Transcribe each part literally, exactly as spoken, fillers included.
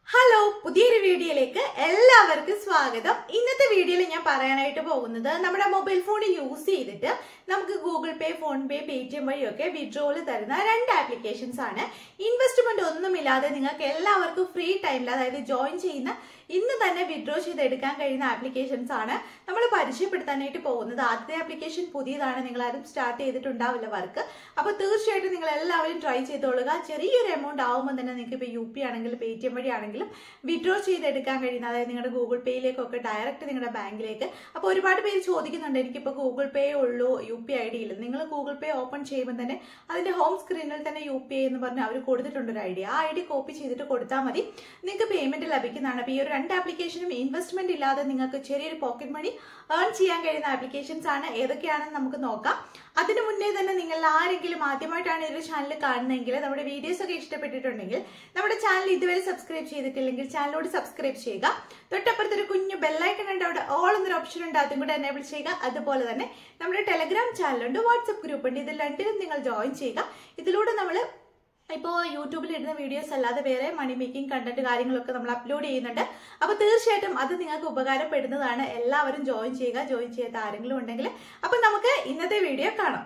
Hello, പുതിയൊരു വീഡിയോയിലേക്ക് എല്ലാവർക്കും സ്വാഗതം. ഇന്നത്തെ വീഡിയോയിൽ ഞാൻ പറയാനായിട്ട് പോകുന്നത് നമ്മുടെ മൊബൈൽ ഫോൺ യൂസ് ചെയ്തിട്ട് നമുക്ക് Google Pay, PhonePe, Paytm വഴിയൊക്കെ വിഡ്രോവൽ തരുന്ന രണ്ട് ആപ്ലിക്കേഷൻസ് ആണ്. ഇൻവെസ്റ്റ്മെന്റ് ഒന്നുമില്ലാതെ നിങ്ങൾക്ക് എല്ലാവർക്കും ഫ്രീ ടൈമിൽ, അതായത് ജോയിൻ ചെയ്യുന്ന ഇന്ന് തന്നെ വിഡ്രോ ചെയ്തെടുക്കാൻ കഴിയുന്ന ആപ്ലിക്കേഷൻസ് ആണ് നമ്മൾ പരിചയപ്പെടുത്താനായിട്ട് പോകുന്നത്. ആദ്യത്തെ ആപ്ലിക്കേഷൻ പുതിയതാണ്, നിങ്ങൾ ആരും സ്റ്റാർട്ട് ചെയ്തിട്ടുണ്ടാവില്ല വർക്ക്. അപ്പോൾ തീർച്ചയായിട്ടും നിങ്ങൾ എല്ലാവരും ട്രൈ ചെയ്തോളുക. ചെറിയൊരു എമൗണ്ട് ആവുമ്പോൾ തന്നെ നിങ്ങൾക്ക് ഇപ്പോൾ യു പി ആണെങ്കിലും പേടിഎം വഴി ആണെങ്കിലും വിഡ്രോ ചെയ്തെടുക്കാൻ കഴിയുന്ന, അതായത് നിങ്ങളുടെ ഗൂഗിൾ പേയിലേക്കൊക്കെ ഡയറക്റ്റ് നിങ്ങളുടെ ബാങ്കിലേക്ക്. അപ്പോൾ ഒരുപാട് പേര് ചോദിക്കുന്നുണ്ട്, എനിക്കിപ്പോൾ ഗൂഗിൾ പേ ഉള്ളൂ, യു പി ഐ ഡി ഇല്ല. നിങ്ങൾ ഗൂഗിൾ പേ ഓപ്പൺ ചെയ്യുമ്പോൾ തന്നെ അതിന്റെ ഹോം സ്ക്രീനിൽ തന്നെ യു പി ഐ എന്ന് പറഞ്ഞ് അവർ കൊടുത്തിട്ടുണ്ട് ഒരു ഐ ഡി. ആ ഐ ഡി കോപ്പി ചെയ്തിട്ട് കൊടുത്താൽ മതി, നിങ്ങൾക്ക് പേയ്മെന്റ് ലഭിക്കുന്നതാണ്. അപ്പോൾ ഈ ഒരു രണ്ട് ആപ്ലിക്കേഷനും ഇൻവെസ്റ്റ്മെന്റ് ഇല്ലാതെ നിങ്ങൾക്ക് ചെറിയൊരു പോക്കറ്റ് മണി ഏൺ ചെയ്യാൻ കഴിയുന്ന ആപ്ലിക്കേഷൻസ് ആണ്. ഏതൊക്കെയാണെന്ന് നമുക്ക് നോക്കാം. അതിനു മുന്നേ തന്നെ നിങ്ങൾ ആരെങ്കിലും ആദ്യമായിട്ടാണ് ഈ ഒരു ചാനൽ കാണുന്നതെങ്കിൽ, നമ്മുടെ വീഡിയോസ് ഒക്കെ ഇഷ്ടപ്പെട്ടിട്ടുണ്ടെങ്കിൽ നമ്മുടെ ചാനൽ ഇതുവരെ സബ്സ്ക്രൈബ് ചെയ്തിട്ടില്ലെങ്കിൽ ചാനലോട് സബ്സ്ക്രൈബ് ചെയ്യുക. തൊട്ടപ്പുറത്തൊരു കുഞ്ഞു ബെല്ലൈക്കൺ ഉണ്ട്, അവിടെ ഓൾ എന്നൊരു ഓപ്ഷൻ ഉണ്ട്, അതും കൂടെ എനേബിൾ ചെയ്യുക. അതുപോലെ തന്നെ നമ്മുടെ ടെലഗ്രാം ചാനലുണ്ട്, വാട്സ്ആപ്പ് ഗ്രൂപ്പ് ഉണ്ട്, ഇതിൽ രണ്ടിലും നിങ്ങൾ ജോയിൻ ചെയ്യുക. ഇതിലൂടെ നമ്മൾ ഇപ്പോൾ യൂട്യൂബിൽ ഇടുന്ന വീഡിയോസ് അല്ലാതെ വേറെ മണി മേക്കിംഗ് കണ്ടന്റ് കാര്യങ്ങളൊക്കെ നമ്മൾ അപ്ലോഡ് ചെയ്യുന്നുണ്ട്. അപ്പോൾ തീർച്ചയായിട്ടും അത് നിങ്ങൾക്ക് ഉപകാരപ്പെടുന്നതാണ്. എല്ലാവരും ജോയിൻ ചെയ്യുക, ജോയിൻ ചെയ്യാത്ത ആരെങ്കിലും ഉണ്ടെങ്കിൽ. അപ്പോൾ നമുക്ക് ഇന്നത്തെ വീഡിയോ കാണാം.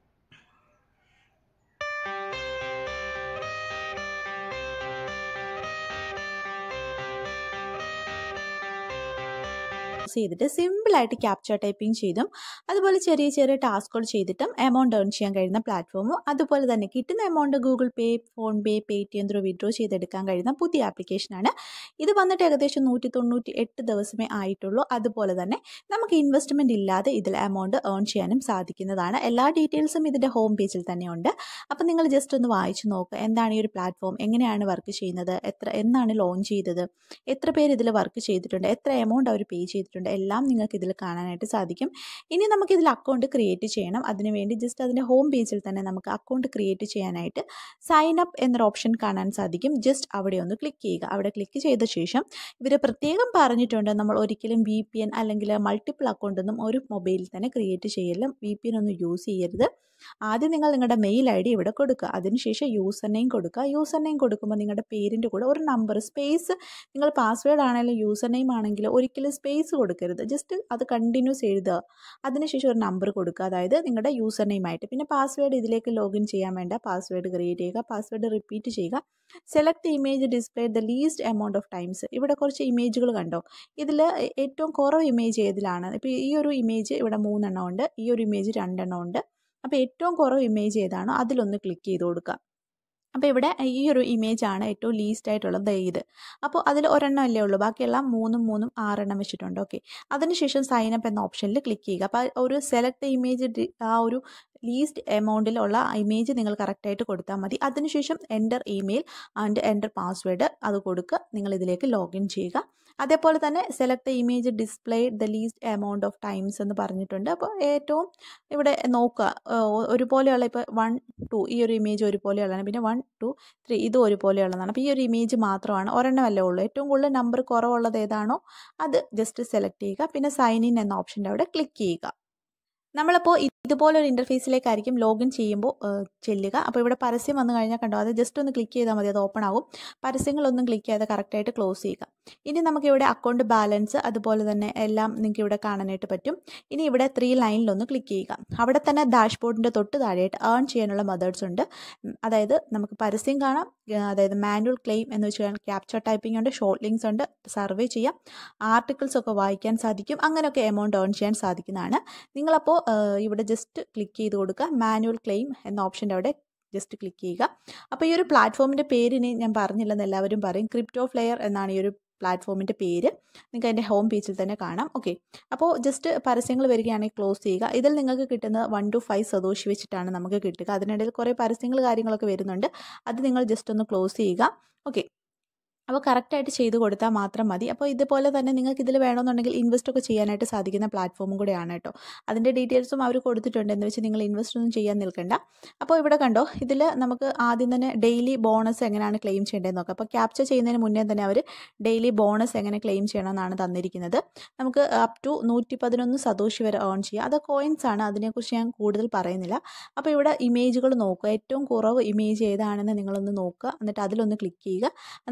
ചെയ്തിട്ട് സിമ്പിളായിട്ട് ക്യാപ്ചർ ടൈപ്പിംഗ് ചെയ്തും അതുപോലെ ചെറിയ ചെറിയ ടാസ്കുകൾ ചെയ്തിട്ടും എമൗണ്ട് ഏൺ ചെയ്യാൻ കഴിയുന്ന പ്ലാറ്റ്ഫോമും, അതുപോലെ തന്നെ കിട്ടുന്ന amount Google Pay, PhonePe, Paytm through withdraw ചെയ്തെടുക്കാൻ കഴിയുന്ന പുതിയ ആപ്ലിക്കേഷനാണ്. ഇത് വന്നിട്ട് ഏകദേശം നൂറ്റി തൊണ്ണൂറ്റി എട്ട് ദിവസമേ ആയിട്ടുള്ളൂ. അതുപോലെ തന്നെ നമുക്ക് ഇൻവെസ്റ്റ്മെന്റ് ഇല്ലാതെ ഇതിൽ എമൗണ്ട് ഏൺ ചെയ്യാനും സാധിക്കുന്നതാണ്. എല്ലാ ഡീറ്റെയിൽസും ഇതിൻ്റെ ഹോം പേജിൽ തന്നെയുണ്ട്. അപ്പം നിങ്ങൾ ജസ്റ്റ് ഒന്ന് വായിച്ചു നോക്കുക, എന്താണ് ഈ ഒരു പ്ലാറ്റ്ഫോം, എങ്ങനെയാണ് വർക്ക് ചെയ്യുന്നത്, എത്ര എന്നാണ് ലോഞ്ച് ചെയ്തത്, എത്ര പേര് ഇതിൽ വർക്ക് ചെയ്തിട്ടുണ്ട്, എത്ര എമൗണ്ട് അവർ പേ ചെയ്തിട്ടുണ്ട്, എല്ലാം നിങ്ങൾക്ക് ഇതിൽ കാണാനായിട്ട് സാധിക്കും. ഇനി നമുക്ക് ഇതിൽ അക്കൗണ്ട് ക്രിയേറ്റ് ചെയ്യണം. അതിനുവേണ്ടി ജസ്റ്റ് അതിൻ്റെ ഹോം പേജിൽ തന്നെ നമുക്ക് അക്കൗണ്ട് ക്രിയേറ്റ് ചെയ്യാനായിട്ട് സൈൻ അപ്പ് എന്നൊരു ഓപ്ഷൻ കാണാൻ സാധിക്കും. ജസ്റ്റ് അവിടെ ഒന്ന് ക്ലിക്ക് ചെയ്യുക. അവിടെ ക്ലിക്ക് ചെയ്ത ശേഷം ഇവർ പ്രത്യേകം പറഞ്ഞിട്ടുണ്ട്, നമ്മൾ ഒരിക്കലും വി പി എൻ അല്ലെങ്കിൽ മൾട്ടിപ്പിൾ അക്കൗണ്ട് ഒന്നും ഒരു മൊബൈലിൽ തന്നെ ക്രിയേറ്റ് ചെയ്യലും, വി പി എൻ ഒന്നും യൂസ് ചെയ്യരുത്. ആദ്യം നിങ്ങൾ നിങ്ങളുടെ മെയിൽ ഐ ഡി ഇവിടെ കൊടുക്കുക, അതിനുശേഷം യൂസർ നെയിം കൊടുക്കുക. യൂസർ നെയിം കൊടുക്കുമ്പോൾ നിങ്ങളുടെ പേരിൻ്റെ കൂടെ ഒരു നമ്പർ, സ്പേസ്, നിങ്ങൾ പാസ്വേഡ് ആണെങ്കിലും യൂസർ നെയിം ആണെങ്കിലും ഒരിക്കലും സ്പേസ് കൊടുക്കരുത്. ജസ്റ്റ് അത് കണ്ടിന്യൂസ് എഴുതുക. അതിനുശേഷം ഒരു നമ്പർ കൊടുക്കുക, അതായത് നിങ്ങളുടെ യൂസർ നെയിം ആയിട്ട്. പിന്നെ പാസ്വേഡ് ഇതിലേക്ക് ലോഗിൻ ചെയ്യാൻ വേണ്ട പാസ്വേഡ് ക്രിയേറ്റ് ചെയ്യുക, പാസ്വേഡ് റിപ്പീറ്റ് ചെയ്യുക. Select image display the least amount of times. ഇവിടെ കുറച്ച് ഇമേജുകൾ കണ്ടോ, ഇതിൽ ഏറ്റവും കുറവ് ഇമേജ് ഏതിലാണ്? ഇപ്പോൾ ഈ ഒരു ഇമേജ് ഇവിടെ മൂന്നെണ്ണം ഉണ്ട്, ഈ ഒരു ഇമേജ് രണ്ടെണ്ണം ഉണ്ട്. അപ്പോൾ ഏറ്റവും കുറവ് ഇമേജ് ഏതാണോ അതിലൊന്ന് ക്ലിക്ക് ചെയ്ത് കൊടുക്കുക. അപ്പോൾ ഇവിടെ ഈ ഒരു ഇമേജാണ് ഏറ്റവും ലീസ്റ്റ് ആയിട്ടുള്ളത്, ഇത്. അപ്പോൾ അതിൽ ഒരെണ്ണം അല്ലേ ഉള്ളൂ, ബാക്കിയെല്ലാം മൂന്നും മൂന്നും ആറെണ്ണം വെച്ചിട്ടുണ്ട്. ഓക്കെ, അതിനുശേഷം സൈൻ അപ്പ് എന്ന ഓപ്ഷനിൽ ക്ലിക്ക് ചെയ്യുക. അപ്പോൾ ഒരു സെലക്ട് ഇമേജ്, ആ ഒരു ലീസ്റ്റ് എമൗണ്ടിലുള്ള ഇമേജ് നിങ്ങൾ കറക്റ്റായിട്ട് കൊടുത്താൽ മതി. അതിനുശേഷം enter email and enter password അത് കൊടുക്കുക. നിങ്ങൾ ഇതിലേക്ക് ലോഗിൻ ചെയ്യുക. അതേപോലെ തന്നെ select image display the least amount of times എന്ന് പറഞ്ഞിട്ടുണ്ട്. അപ്പോൾ ഏറ്റവും ഇവിടെ നോക്കുക, ഒരുപോലെയുള്ള ഇപ്പോൾ വൺ ടു ഈ ഒരു ഇമേജ് ഒരുപോലെയുള്ളതാണ്, പിന്നെ വൺ ടു ത്രീ ഇത് ഒരുപോലെയുള്ളതാണ്. അപ്പോൾ ഈ ഒരു ഇമേജ് മാത്രമാണ്, ഒരെണ്ണമല്ലേ ഉള്ളൂ. ഏറ്റവും കൂടുതൽ നമ്പർ കുറവുള്ളത് ഏതാണോ അത് ജസ്റ്റ് സെലക്ട് ചെയ്യുക. പിന്നെ സൈൻ ഇൻ എന്ന ഓപ്ഷൻ്റെ അവിടെ ക്ലിക്ക് ചെയ്യുക. നമ്മളിപ്പോൾ ഇതുപോലൊരു ഇൻ്റർഫേസിലേക്കായിരിക്കും ലോഗിൻ ചെയ്യുമ്പോൾ ചെല്ലുക. അപ്പോൾ ഇവിടെ പരസ്യം വന്നു കഴിഞ്ഞാൽ കണ്ടോ, അത് ജസ്റ്റ് ഒന്ന് ക്ലിക്ക് ചെയ്താൽ മതി, അത് ഓപ്പൺ ആകും. പരസ്യങ്ങളൊന്നും ക്ലിക്ക് ചെയ്യാതെ കറക്റ്റായിട്ട് ക്ലോസ് ചെയ്യുക. ഇനി നമുക്കിവിടെ അക്കൗണ്ട് ബാലൻസ് അതുപോലെ തന്നെ എല്ലാം നിങ്ങൾക്ക് ഇവിടെ കാണാനായിട്ട് പറ്റും. ഇനി ഇവിടെ ത്രീ ലൈനിലൊന്ന് ക്ലിക്ക് ചെയ്യുക. അവിടെ തന്നെ ഡാഷ്ബോർഡിൻ്റെ തൊട്ട് താഴെയായിട്ട് ഏൺ ചെയ്യാനുള്ള മെത്തേഡ്സ് ഉണ്ട്. അതായത് നമുക്ക് പരസ്യം കാണാം, അതായത് മാനുവൽ ക്ലെയിം എന്ന് വെച്ചാൽ ക്യാപ്ചർ ടൈപ്പിംഗ് ഉണ്ട്, ഷോർട്ട് ലിങ്ക്സ് ഉണ്ട്, സർവേ ചെയ്യാം, ആർട്ടിക്കിൾസ് ഒക്കെ വായിക്കാൻ സാധിക്കും. അങ്ങനെയൊക്കെ എമൗണ്ട് ഏൺ ചെയ്യാൻ സാധിക്കുന്നതാണ്. നിങ്ങളപ്പോൾ ഇവിടെ ജസ്റ്റ് ക്ലിക്ക് ചെയ്ത് കൊടുക്കുക, മാനുവൽ ക്ലെയിം എന്ന ഓപ്ഷൻ്റെ അവിടെ ജസ്റ്റ് ക്ലിക്ക് ചെയ്യുക. അപ്പോൾ ഈ ഒരു പ്ലാറ്റ്ഫോമിൻ്റെ പേരിന് ഞാൻ പറഞ്ഞില്ലെന്ന് എല്ലാവരും പറയും, ക്രിപ്റ്റോ ഫ്ലെയർ എന്നാണ് ഈ ഒരു പ്ലാറ്റ്ഫോമിൻ്റെ പേര്. നിങ്ങൾക്ക് അതിൻ്റെ ഹോം പേജിൽ തന്നെ കാണാം. ഓക്കെ, അപ്പോൾ ജസ്റ്റ് പരസ്യങ്ങൾ വരികയാണെങ്കിൽ ക്ലോസ് ചെയ്യുക. ഇതിൽ നിങ്ങൾക്ക് കിട്ടുന്നത് വൺ ടു ഫൈവ് സതോഷി വെച്ചിട്ടാണ് നമുക്ക് കിട്ടുക. അതിനിടയിൽ കുറേ പരസ്യങ്ങൾ കാര്യങ്ങളൊക്കെ വരുന്നുണ്ട്, അത് നിങ്ങൾ ജസ്റ്റ് ഒന്ന് ക്ലോസ് ചെയ്യുക. ഓക്കെ, അപ്പോൾ കറക്റ്റായിട്ട് ചെയ്ത് കൊടുത്താൽ മാത്രം മതി. അപ്പോൾ ഇതുപോലെ തന്നെ നിങ്ങൾക്ക് ഇതിൽ വേണമെന്നുണ്ടെങ്കിൽ ഇൻവെസ്റ്റ് ഒക്കെ ചെയ്യാനായിട്ട് സാധിക്കുന്ന പ്ലാറ്റ്ഫോമും കൂടെയാണ് കേട്ടോ. അതിൻ്റെ ഡീറ്റെയിൽസും അവർ കൊടുത്തിട്ടുണ്ട്, എന്ന് വെച്ച് നിങ്ങൾ ഇൻവെസ്റ്റ് ഒന്നും ചെയ്യാൻ നിൽക്കണ്ട. അപ്പോൾ ഇവിടെ കണ്ടോ, ഇതിൽ നമുക്ക് ആദ്യം തന്നെ ഡെയിലി ബോണസ് എങ്ങനെയാണ് ക്ലെയിം ചെയ്യേണ്ടതെന്ന് നോക്കാം. അപ്പോൾ ക്യാപ്ചർ ചെയ്യുന്നതിന് മുന്നേ തന്നെ അവർ ഡെയിലി ബോണസ് എങ്ങനെ ക്ലെയിം ചെയ്യണമെന്നാണ് തന്നിരിക്കുന്നത്. നമുക്ക് അപ് ടു നൂറ്റി പതിനൊന്ന് സതോഷി വരെ ഏൺ ചെയ്യാം. അത് കോയിൻസ് ആണ്, അതിനെക്കുറിച്ച് ഞാൻ കൂടുതൽ പറയുന്നില്ല. അപ്പോൾ ഇവിടെ ഇമേജുകൾ നോക്കുക, ഏറ്റവും കുറവ് ഇമേജ് ഏതാണെന്ന് നിങ്ങളൊന്ന് നോക്കുക, എന്നിട്ട് അതിലൊന്ന് ക്ലിക്ക് ചെയ്യുക. എന്നിട്ട് ക്ലെയിം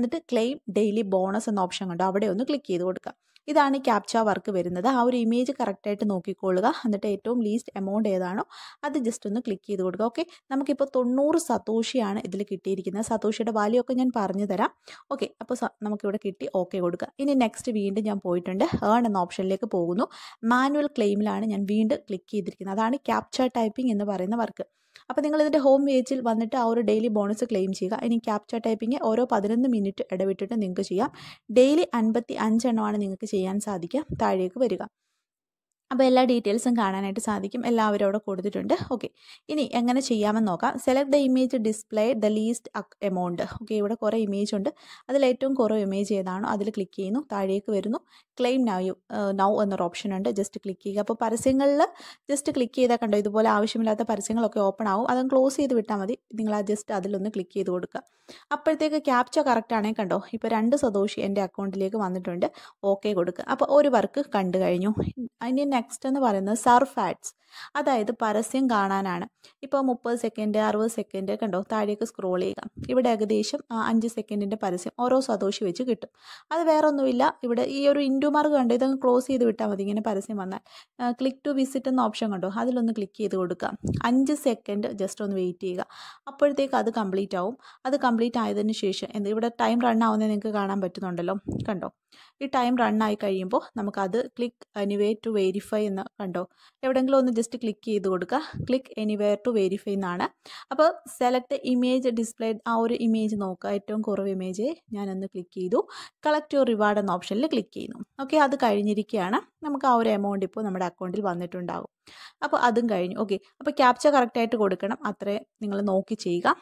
ക്ലെയിം ഡെയിലി ബോണസ് എന്ന ഓപ്ഷൻ കണ്ടോ, അവിടെ ഒന്ന് ക്ലിക്ക് ചെയ്ത് കൊടുക്കുക. ഇതാണ് ഈ ക്യാപ്ച വർക്ക് വരുന്നത്. ആ ഒരു ഇമേജ് കറക്റ്റായിട്ട് നോക്കിക്കൊള്ളുക. എന്നിട്ട് ഏറ്റവും ലീസ്റ്റ് എമൗണ്ട് ഏതാണോ അത് ജസ്റ്റ് ഒന്ന് ക്ലിക്ക് ചെയ്ത് കൊടുക്കുക. ഓക്കെ, നമുക്കിപ്പോൾ തൊണ്ണൂറ് സതോഷിയാണ് ഇതിൽ കിട്ടിയിരിക്കുന്നത്. സതോഷിയുടെ വാല്യൂ ഒക്കെ ഞാൻ പറഞ്ഞു തരാം. ഓക്കെ, അപ്പോൾ നമുക്കിവിടെ കിട്ടി. ഓക്കെ കൊടുക്കുക. ഇനി നെക്സ്റ്റ് വീണ്ടും ഞാൻ പോയിട്ടുണ്ട്, ഏൺ എന്ന ഓപ്ഷനിലേക്ക് പോകുന്നു. മാനുവൽ ക്ലെയിമിലാണ് ഞാൻ വീണ്ടും ക്ലിക്ക് ചെയ്തിരിക്കുന്നത്. അതാണ് ക്യാപ്ച ടൈപ്പിംഗ് എന്ന് പറയുന്ന വർക്ക്. അപ്പോൾ നിങ്ങൾ ഇതിൻ്റെ ഹോം പേജിൽ വന്നിട്ട് ആ ഒരു ഡെയിലി ബോണസ് ക്ലെയിം ചെയ്യുക. ഇനി ക്യാപ്ച ടൈപ്പിംഗ് ഓരോ പതിനൊന്ന് മിനിറ്റ് ഇടവിട്ടിട്ട് നിങ്ങൾക്ക് ചെയ്യാം. ഡെയിലി അൻപത്തി അഞ്ചെണ്ണമാണ് നിങ്ങൾക്ക് ചെയ്യാൻ സാധിക്കുക. താഴേക്ക് വരിക. അപ്പോൾ എല്ലാ ഡീറ്റെയിൽസും കാണാനായിട്ട് സാധിക്കും. എല്ലാവരും അവിടെ കൊടുത്തിട്ടുണ്ട്. ഓക്കെ, ഇനി എങ്ങനെ ചെയ്യാമെന്ന് നോക്കാം. Select the image display the least amount. Okay, ഇവിടെ കുറേ ഇമേജ് ഉണ്ട്. അതിൽ ഏറ്റവും കുറവ് ഇമേജ് ഏതാണോ അതിൽ ക്ലിക്ക് ചെയ്യുന്നു. താഴേക്ക് വരുന്നു. ക്ലെയിം നൗ നൗ എന്നൊരു ഓപ്ഷൻ ഉണ്ട്. ജസ്റ്റ് ക്ലിക്ക് ചെയ്യുക. അപ്പോൾ പരസ്യങ്ങളിൽ ജസ്റ്റ് ക്ലിക്ക് ചെയ്താൽ കണ്ടോ ഇതുപോലെ ആവശ്യമില്ലാത്ത പരസ്യങ്ങളൊക്കെ ഓപ്പൺ ആവും. അതും ക്ലോസ് ചെയ്ത് വിട്ടാൽ മതി. നിങ്ങൾ ആ ജസ്റ്റ് അതിലൊന്ന് ക്ലിക്ക് ചെയ്ത് കൊടുക്കുക. അപ്പോഴത്തേക്ക് ക്യാപ്ച കറക്റ്റ് ആണെങ്കിൽ കണ്ടോ ഇപ്പോൾ രണ്ട് സതോഷി എൻ്റെ അക്കൗണ്ടിലേക്ക് വന്നിട്ടുണ്ട്. ഓക്കെ കൊടുക്കുക. അപ്പോൾ ഒരു വർക്ക് കണ്ടു കഴിഞ്ഞു. ഇനി നെക്സ്റ്റ് എന്ന് പറയുന്നത് സർഫ് ആഡ്സ്, അതായത് പരസ്യം കാണാനാണ്. ഇപ്പോൾ മുപ്പത് സെക്കൻഡ് അറുപത് സെക്കൻഡ് കണ്ടോ താഴേക്ക് സ്ക്രോൾ ചെയ്യുക. ഇവിടെ ഏകദേശം അഞ്ച് സെക്കൻഡിൻ്റെ പരസ്യം ഓരോ സതോഷി വെച്ച് കിട്ടും. അത് വേറെ ഒന്നുമില്ല. ഇവിടെ ഈ ഒരു ഇൻഡു മാർക്ക് കണ്ടോ ഇതൊന്ന് ക്ലോസ് ചെയ്ത് വിട്ടാൽ മതി. ഇങ്ങനെ പരസ്യം വന്നാൽ ക്ലിക്ക് ടു വിസിറ്റ് എന്ന ഓപ്ഷൻ കണ്ടോ അതിലൊന്ന് ക്ലിക്ക് ചെയ്ത് കൊടുക്കുക. അഞ്ച് സെക്കൻഡ് ജസ്റ്റ് ഒന്ന് വെയിറ്റ് ചെയ്യുക. അപ്പോഴത്തേക്ക് അത് കംപ്ലീറ്റ് ആവും. അത് കംപ്ലീറ്റ് ആയതിന് ശേഷം എന്ത് ഇവിടെ ടൈം റൺ ആവുന്നത് നിങ്ങൾക്ക് കാണാൻ പറ്റുന്നുണ്ടല്ലോ. കണ്ടോ ഈ ടൈം റൺ ആയി കഴിയുമ്പോൾ നമുക്കത് ക്ലിക്ക് എനിവേ ടു വെരിഫൈ എന്ന് കണ്ടോ എവിടെയെങ്കിലും ഒന്ന് ജസ്റ്റ് ക്ലിക്ക് ചെയ്ത് കൊടുക്കുക. ക്ലിക്ക് എനിവേർ ടു വെരിഫൈ എന്നാണ്. അപ്പോൾ സെലക്ട് ഇമേജ് ഡിസ്പ്ലേ ആ ഒരു ഇമേജ് നോക്കുക. ഏറ്റവും കുറവ് ഇമേജ് ഞാനൊന്ന് ക്ലിക്ക് ചെയ്തു. കളക്ട് യുവർ റിവാർഡ് എന്ന ഓപ്ഷനിൽ ക്ലിക്ക് ചെയ്യുന്നു. ഓക്കെ, അത് കഴിഞ്ഞിരിക്കുകയാണ്. നമുക്ക് ആ ഒരു എമൗണ്ട് ഇപ്പോൾ നമ്മുടെ അക്കൗണ്ടിൽ വന്നിട്ടുണ്ടാകും. അപ്പോൾ അതും കഴിഞ്ഞു. ഓക്കെ, അപ്പോൾ ക്യാപ്ച കറക്റ്റായിട്ട് കൊടുക്കണം. അത്രേ നിങ്ങൾ നോക്കി ചെയ്യുക.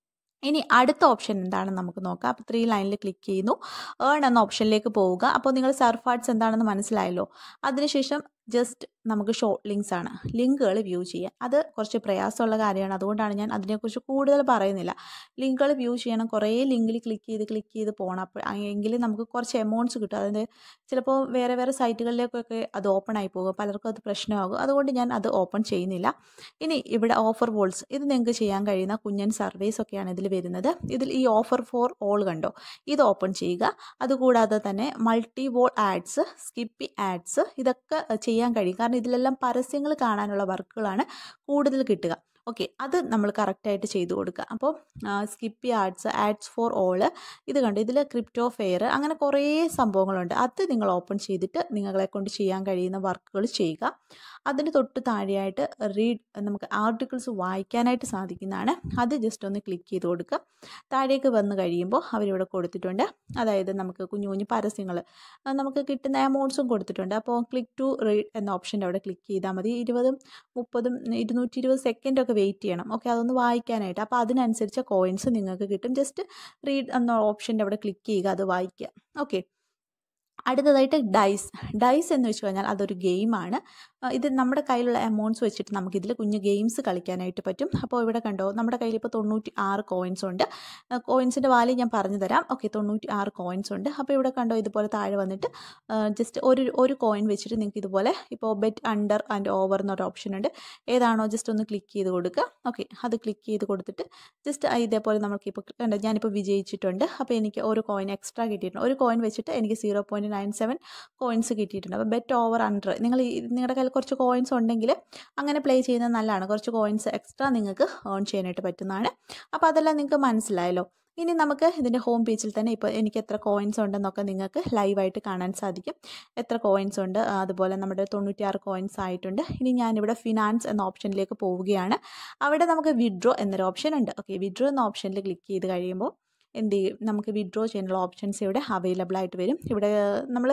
ഇനി അടുത്ത ഓപ്ഷൻ എന്താണെന്ന് നമുക്ക് നോക്കാം. അപ്പോൾ ത്രീ ലൈനിൽ ക്ലിക്ക് ചെയ്യുന്നു. ഏൺ എന്ന ഓപ്ഷനിലേക്ക് പോവുക. അപ്പോൾ നിങ്ങൾ സർഫ് ആഡ്സ് എന്താണെന്ന് മനസ്സിലായല്ലോ. അതിനുശേഷം ജസ്റ്റ് നമുക്ക് ഷോർട്ട് ലിങ്ക്സ് ആണ്, ലിങ്കുകൾ വ്യൂ ചെയ്യാൻ. അത് കുറച്ച് പ്രയാസമുള്ള കാര്യമാണ്. അതുകൊണ്ടാണ് ഞാൻ അതിനെക്കുറിച്ച് കൂടുതൽ പറയുന്നില്ല. ലിങ്കുകൾ വ്യൂ ചെയ്യണം. കുറേ ലിങ്കിൽ ക്ലിക്ക് ചെയ്ത് ക്ലിക്ക് ചെയ്ത് പോകണം. അപ്പോൾ എങ്കിൽ നമുക്ക് കുറച്ച് എമൗണ്ട്സ് കിട്ടും. അതിൻ്റെ ചിലപ്പോൾ വേറെ വേറെ സൈറ്റുകളിലേക്കൊക്കെ അത് ഓപ്പൺ ആയി പോകും. പലർക്കും അത് പ്രശ്നമാകും. അതുകൊണ്ട് ഞാൻ അത് ഓപ്പൺ ചെയ്യുന്നില്ല. ഇനി ഇവിടെ ഓഫർ വോൾസ്, ഇത് നിങ്ങൾക്ക് ചെയ്യാൻ കഴിയുന്ന കുഞ്ഞൻ സർവീസ് ഒക്കെയാണ് ഇതിൽ വരുന്നത്. ഇതിൽ ഈ ഓഫർ ഫോർ ഓൾ കണ്ടോ ഇത് ഓപ്പൺ ചെയ്യുക. അതുകൂടാതെ തന്നെ multi wall ads, Skippy ads ഇതൊക്കെ ചെയ്യാൻ കഴിയും. കാരണം ഇതിലെല്ലാം പരസ്യങ്ങൾ കാണാനുള്ള വർക്കുകളാണ് കൂടുതൽ കിട്ടുക. ഓക്കെ, അത് നമ്മൾ കറക്റ്റായിട്ട് ചെയ്തു കൊടുക്കുക. അപ്പോൾ Skippy ads, ads for all ഇത് കണ്ടു. ഇതിൽ ക്രിപ്റ്റോ ഫെയർ അങ്ങനെ കുറേ സംഭവങ്ങളുണ്ട്. അത് നിങ്ങൾ ഓപ്പൺ ചെയ്തിട്ട് നിങ്ങളെ കൊണ്ട് ചെയ്യാൻ കഴിയുന്ന വർക്കുകൾ ചെയ്യുക. അതിന് തൊട്ട് താഴെയായിട്ട് റീഡ് നമുക്ക് ആർട്ടിക്കിൾസ് വായിക്കാനായിട്ട് സാധിക്കുന്നതാണ്. അത് ജസ്റ്റ് ഒന്ന് ക്ലിക്ക് ചെയ്ത് കൊടുക്കുക. താഴേക്ക് വന്നു കഴിയുമ്പോൾ അവരിവിടെ കൊടുത്തിട്ടുണ്ട്. അതായത് നമുക്ക് കുഞ്ഞു കുഞ്ഞു പരസ്യങ്ങൾ നമുക്ക് കിട്ടുന്ന എമൗണ്ട്സും കൊടുത്തിട്ടുണ്ട്. അപ്പോൾ ക്ലിക്ക് ടു റീഡ് എന്ന ഓപ്ഷൻ്റെ അവിടെ ക്ലിക്ക് ചെയ്താൽ മതി. ഇരുപതും മുപ്പതും ഇരുന്നൂറ്റി ഇരുപത് സെക്കൻഡൊക്കെ വെയിറ്റ് ചെയ്യണം. ഓക്കെ, അതൊന്ന് വായിക്കാനായിട്ട്. അപ്പോൾ അതിനനുസരിച്ച് കോയിൻസ് നിങ്ങൾക്ക് കിട്ടും. ജസ്റ്റ് റീഡ് എന്ന ഓപ്ഷൻ്റെ അവിടെ ക്ലിക്ക് ചെയ്യുക, അത് വായിക്കുക. ഓക്കെ, അടുത്തതായിട്ട് ഡൈസ്. ഡൈസ് എന്ന് വെച്ച് കഴിഞ്ഞാൽ അതൊരു ഗെയിമാണ്. ഇത് നമ്മുടെ കയ്യിലുള്ള എമൗണ്ട്സ് വെച്ചിട്ട് നമുക്കിതിൽ കുഞ്ഞ് ഗെയിംസ് കളിക്കാനായിട്ട് പറ്റും. അപ്പോൾ ഇവിടെ കണ്ടോ നമ്മുടെ കയ്യിൽ ഇപ്പോൾ തൊണ്ണൂറ്റി ആറ് കോയിൻസ് ഉണ്ട്. കോയിൻസിൻ്റെ വാല്യൂ ഞാൻ പറഞ്ഞു തരാം. ഓക്കെ, തൊണ്ണൂറ്റി ആറ് കോയിൻസ് ഉണ്ട്. അപ്പോൾ ഇവിടെ കണ്ടോ ഇതുപോലെ താഴെ വന്നിട്ട് ജസ്റ്റ് ഒരു ഒരു കോയിൻ വെച്ചിട്ട് നിങ്ങൾക്ക് ഇതുപോലെ ഇപ്പോൾ ബെറ്റ് അണ്ടർ ആൻഡ് ഓവർ എന്നൊരു ഓപ്ഷൻ ഉണ്ട്. ഏതാണോ ജസ്റ്റ് ഒന്ന് ക്ലിക്ക് ചെയ്ത് കൊടുക്കുക. ഓക്കെ, അത് ക്ലിക്ക് ചെയ്ത് കൊടുത്തിട്ട് ജസ്റ്റ് ഇതേപോലെ നമുക്കിപ്പോൾ കണ്ടോ ഞാനിപ്പോൾ വിജയിച്ചിട്ടുണ്ട്. അപ്പോൾ എനിക്ക് ഒരു കോയിൻ എക്സ്ട്രാ കിട്ടിയിട്ടുണ്ട്. ഒരു കോയിൻ വെച്ചിട്ട് എനിക്ക് zero point nine seven coins കിട്ടിയിട്ടുണ്ട്. അപ്പോൾ ബെറ്റ് ഓവർ അണ്ടർ നിങ്ങൾ നിങ്ങളുടെ കയ്യിൽ കുറച്ച് കോയിൻസ് ഉണ്ടെങ്കിൽ അങ്ങനെ പ്ലേ ചെയ്യുന്നത് നല്ലതാണ്. കുറച്ച് കോയിൻസ് എക്സ്ട്രാ നിങ്ങൾക്ക് ഏൺ ചെയ്യാനായിട്ട് പറ്റുന്നതാണ്. അപ്പോൾ അതെല്ലാം നിങ്ങൾക്ക് മനസ്സിലായല്ലോ. ഇനി നമുക്ക് ഇതിൻ്റെ ഹോം പേജിൽ തന്നെ ഇപ്പോൾ എനിക്ക് എത്ര കോയിൻസ് ഉണ്ടെന്നൊക്കെ നിങ്ങൾക്ക് ലൈവായിട്ട് കാണാൻ സാധിക്കും. എത്ര കോയിൻസ് ഉണ്ട്, അതുപോലെ നമ്മുടെ തൊണ്ണൂറ്റിയാറ് കോയിൻസ് ആയിട്ടുണ്ട്. ഇനി ഞാനിവിടെ ഫിനാൻസ് എന്ന ഓപ്ഷനിലേക്ക് പോവുകയാണ്. അവിടെ നമുക്ക് വിഡ്രോ എന്നൊരു ഓപ്ഷൻ ഉണ്ട്. ഓക്കെ, വിഡ്രോ എന്ന ഓപ്ഷനിൽ ക്ലിക്ക് ചെയ്ത് കഴിയുമ്പോൾ എന്ത് ചെയ്യും നമുക്ക് വിഡ്രോ ചെയ്യാനുള്ള ഓപ്ഷൻസ് ഇവിടെ അവൈലബിൾ ആയിട്ട് വരും. ഇവിടെ നമ്മൾ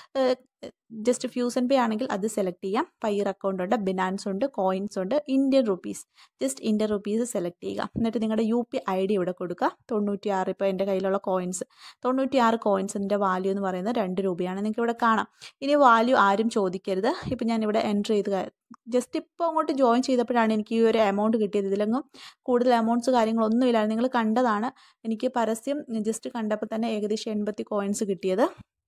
ജസ്റ്റ് ഫ്യൂസൻ പേ ആണെങ്കിൽ അത് സെലക്ട് ചെയ്യാം. പൈർ അക്കൗണ്ട് ഉണ്ട്, ബിനാൻസ് ഉണ്ട്, കോയിൻസ് ഉണ്ട്, Indian rupees. Just Indian rupees select ചെയ്യുക. എന്നിട്ട് നിങ്ങളുടെ യു പി ഐ ഡി ഇവിടെ കൊടുക്കുക. തൊണ്ണൂറ്റി ആറ് ഇപ്പോൾ എൻ്റെ കയ്യിലുള്ള കോയിൻസ് തൊണ്ണൂറ്റി ആറ് കോയിൻസിൻ്റെ വാല്യൂ എന്ന് പറയുന്നത് രണ്ട് രൂപയാണ്. നിങ്ങൾക്ക് ഇവിടെ കാണാം. ഇനി വാല്യൂ ആരും ചോദിക്കരുത്. ഇപ്പം ഞാനിവിടെ എൻ്റർ ചെയ്ത് ജസ്റ്റ് ഇപ്പോൾ അങ്ങോട്ട് ജോയിൻ ചെയ്തപ്പോഴാണ് എനിക്ക് ഈ ഒരു എമൗണ്ട് കിട്ടിയത്. ഇതിലെങ്ങും കൂടുതൽ എമൗണ്ട്സ് കാര്യങ്ങളൊന്നും ഇല്ലായിരുന്നു. നിങ്ങൾ കണ്ടതാണ്. എനിക്ക് പരസ്യം ജസ്റ്റ് കണ്ടപ്പോൾ തന്നെ ഏകദേശം എൺപത്തി കോയിൻസ് കിട്ടിയത്.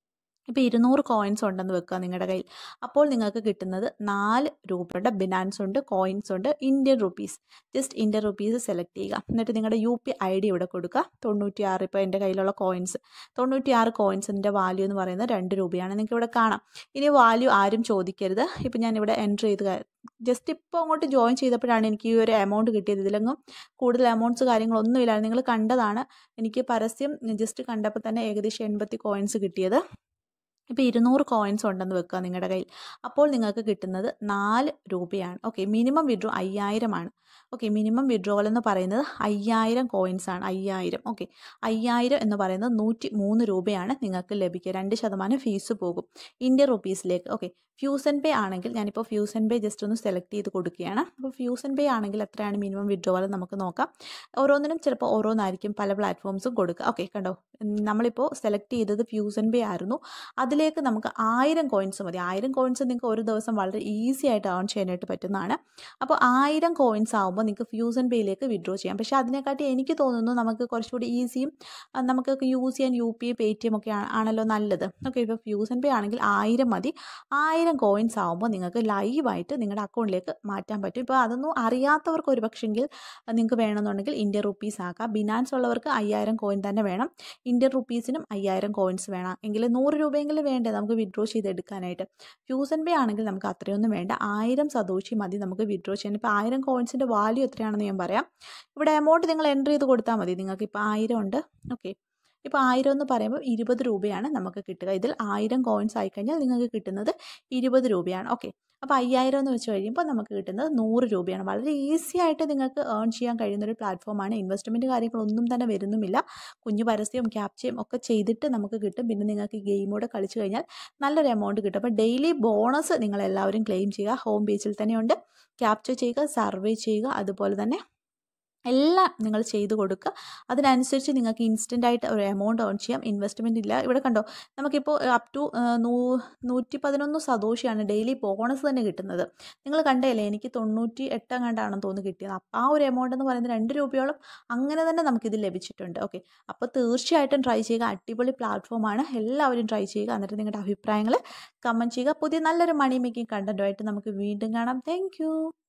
ഇപ്പോൾ ഇരുന്നൂറ് കോയിൻസ് ഉണ്ടെന്ന് വെക്കുക നിങ്ങളുടെ കയ്യിൽ. അപ്പോൾ നിങ്ങൾക്ക് കിട്ടുന്നത് നാല് രൂപയുടെ ബിനാൻസ് ഉണ്ട്, കോയിൻസ് ഉണ്ട്, Indian rupees. Just Indian rupees select ചെയ്യുക. എന്നിട്ട് നിങ്ങളുടെ യു പി ഐ ഡി ഇവിടെ കൊടുക്കുക. തൊണ്ണൂറ്റിയാറ് ഇപ്പോൾ എൻ്റെ കയ്യിലുള്ള കോയിൻസ് തൊണ്ണൂറ്റിയാറ് കോയിൻസിൻ്റെ വാല്യൂ എന്ന് പറയുന്നത് രണ്ട് രൂപയാണ്. നിങ്ങൾക്ക് ഇവിടെ കാണാം. ഇനി വാല്യൂ ആരും ചോദിക്കരുത്. ഇപ്പോൾ ഞാനിവിടെ എൻറ്റർ ചെയ്ത് ജസ്റ്റ് ഇപ്പോൾ അങ്ങോട്ട് ജോയിൻ ചെയ്തപ്പോഴാണ് എനിക്ക് ഈ ഒരു എമൗണ്ട് കിട്ടിയത്. ഇതിലെങ്ങും കൂടുതൽ എമൗണ്ട്സ് കാര്യങ്ങളൊന്നും ഇല്ലായിരുന്നു. നിങ്ങൾ കണ്ടതാണ്. എനിക്ക് പരസ്യം ജസ്റ്റ് കണ്ടപ്പോൾ തന്നെ ഏകദേശം എൺപത്തി കോയിൻസ് കിട്ടിയത്. ഇപ്പോൾ ഇരുന്നൂറ് കോയിൻസ് ഉണ്ടെന്ന് വെക്കുക നിങ്ങളുടെ കയ്യിൽ. അപ്പോൾ നിങ്ങൾക്ക് കിട്ടുന്നത് നാല് രൂപയാണ്. ഓക്കെ, മിനിമം വിഡ്രോ അയ്യായിരമാണ്. ഓക്കെ, മിനിമം വിഡ്രോവൽ എന്ന് പറയുന്നത് അയ്യായിരം കോയിൻസ് ആണ്. അയ്യായിരം ഓക്കെ അയ്യായിരം എന്ന് പറയുന്നത് നൂറ്റി മൂന്ന് രൂപയാണ് നിങ്ങൾക്ക് ലഭിക്കുക. രണ്ട് ശതമാനം ഫീസ് പോകും ഇന്ത്യൻ റുപ്പീസിലേക്ക്. ഓക്കെ, ഫ്യൂസൻ പേ ആണെങ്കിൽ ഞാനിപ്പോൾ ഫ്യൂസൻ പേ ജസ്റ്റ് ഒന്ന് സെലക്ട് ചെയ്ത് കൊടുക്കുകയാണ്. അപ്പോൾ ഫ്യൂസൻ പേ ആണെങ്കിൽ എത്രയാണ് മിനിമം വിഡ്രോവൽ നമുക്ക് നോക്കാം. ഓരോന്നിനും ചിലപ്പോൾ ഓരോന്നായിരിക്കും പല പ്ലാറ്റ്ഫോംസും കൊടുക്കുക. ഓക്കെ, കണ്ടോ, നമ്മളിപ്പോൾ സെലക്ട് ചെയ്തത് ഫ്യൂസൻ പേ ആയിരുന്നു. അതിലേക്ക് നമുക്ക് ആയിരം കോയിൻസ് മതി. ആയിരം കോയിൻസ് നിങ്ങൾക്ക് ഒരു ദിവസം വളരെ ഈസി ആയിട്ട് ഏൺ ചെയ്യാനായിട്ട് പറ്റുന്നതാണ്. അപ്പോൾ ആയിരം കോയിൻസ് ആകുമ്പോൾ നിങ്ങൾക്ക് ഫ്യൂസൻ പേയിലേക്ക് വിഡ്രോ ചെയ്യാം. പക്ഷേ അതിനെക്കാട്ടി എനിക്ക് തോന്നുന്നു നമുക്ക് കുറച്ചുകൂടി ഈസിയും നമുക്കൊക്കെ യൂസ് ചെയ്യാൻ യു പി ഐ പേടിഎം ഒക്കെ ആണല്ലോ നല്ലത്. ഓക്കെ, ഇപ്പോൾ ഫ്യൂസൻ പേ ആണെങ്കിൽ ആയിരം മതി. ആയിരം കോയിൻസ് ആകുമ്പോൾ നിങ്ങൾക്ക് ലൈവായിട്ട് നിങ്ങളുടെ അക്കൗണ്ടിലേക്ക് മാറ്റാൻ പറ്റും. ഇപ്പോൾ അതൊന്നും അറിയാത്തവർക്ക് ഒരു പക്ഷെങ്കിൽ നിങ്ങൾക്ക് വേണമെന്നുണ്ടെങ്കിൽ ഇന്ത്യൻ റുപ്പീസ് ആക്കാം. ബിനാൻസ് ഉള്ളവർക്ക് അയ്യായിരം കോയിൻ തന്നെ വേണം. ഇന്ത്യൻ റുപ്പീസിനും അയ്യായിരം കോയിൻസ് വേണം. എങ്കിൽ നൂറ് രൂപയെങ്കിലും വേണ്ടേ നമുക്ക് വിഡ്രോ ചെയ്തെടുക്കാനായിട്ട്. ഫ്യൂസൻ പേ ആണെങ്കിൽ നമുക്ക് അത്രയൊന്നും വേണ്ട. ആയിരം സതോഷി മതി നമുക്ക് വിഡ്രോ ചെയ്യാൻ. ഇപ്പോൾ ആയിരം കോയിൻസിൻ്റെ വാല്യൂ എത്രയാണെന്ന് ഞാൻ പറയാം. ഇവിടെ എമൗണ്ട് നിങ്ങൾ എൻ്റർ ചെയ്ത് കൊടുത്താൽ മതി. നിങ്ങൾക്ക് ഇപ്പോൾ ആയിരം ഉണ്ട്. ഓക്കെ, ഇപ്പോൾ ആയിരം എന്ന് പറയുമ്പോൾ ഇരുപത് രൂപയാണ് നമുക്ക് കിട്ടുക. ഇതിൽ ആയിരം കോയിൻസ് ആയിക്കഴിഞ്ഞാൽ നിങ്ങൾക്ക് കിട്ടുന്നത് ഇരുപത് രൂപയാണ്. ഓക്കെ, അപ്പോൾ അയ്യായിരം എന്ന് വെച്ച് കഴിയുമ്പോൾ നമുക്ക് കിട്ടുന്നത് നൂറ് രൂപയാണ്. വളരെ ഈസി ആയിട്ട് നിങ്ങൾക്ക് ഏൺ ചെയ്യാൻ കഴിയുന്നൊരു പ്ലാറ്റ്ഫോമാണ്. ഇൻവെസ്റ്റ്മെൻറ്റ് കാര്യങ്ങളൊന്നും തന്നെ വരുന്നുമില്ല. കുഞ്ഞു പരസ്യവും ക്യാപ്ചയും ഒക്കെ ചെയ്തിട്ട് നമുക്ക് കിട്ടും. പിന്നെ നിങ്ങൾക്ക് ഗെയിമോടെ കളിച്ചു കഴിഞ്ഞാൽ നല്ലൊരു എമൗണ്ട് കിട്ടും. അപ്പോൾ ഡെയിലി ബോണസ് നിങ്ങളെല്ലാവരും ക്ലെയിം ചെയ്യുക. ഹോം പേജിൽ തന്നെയുണ്ട്. ക്യാപ്ചർ ചെയ്യുക, സർവേ ചെയ്യുക, അതുപോലെ തന്നെ എല്ലാം നിങ്ങൾ ചെയ്ത് കൊടുക്കുക. അതിനനുസരിച്ച് നിങ്ങൾക്ക് ഇൻസ്റ്റൻ്റ് ആയിട്ട് ഒരു എമൗണ്ട് ഏൺ ചെയ്യാം. ഇൻവെസ്റ്റ്മെൻറ്റ് ഇല്ല. ഇവിടെ കണ്ടോ, നമുക്കിപ്പോൾ അപ് ടു നൂ നൂറ്റി പതിനൊന്ന് സതോഷിയാണ് ഡെയിലി ബോണസ് തന്നെ കിട്ടുന്നത്. നിങ്ങൾ കണ്ടല്ലേ, എനിക്ക് തൊണ്ണൂറ്റി എട്ടാം കണ്ടാണെന്ന് തോന്നുന്നു കിട്ടിയത്. അപ്പോൾ ആ ഒരു എമൗണ്ട് എന്ന് പറയുന്നത് രണ്ട് രൂപയോളം അങ്ങനെ തന്നെ നമുക്കിത് ലഭിച്ചിട്ടുണ്ട്. ഓക്കെ, അപ്പോൾ തീർച്ചയായിട്ടും ട്രൈ ചെയ്യുക. അടിപൊളി പ്ലാറ്റ്ഫോമാണ്. എല്ലാവരും ട്രൈ ചെയ്യുക. എന്നിട്ട് നിങ്ങളുടെ അഭിപ്രായങ്ങൾ കമൻറ്റ് ചെയ്യുക. പുതിയ നല്ലൊരു മണി മേക്കിംഗ് കണ്ടൻറ്റുമായിട്ട് നമുക്ക് വീണ്ടും കാണാം. താങ്ക്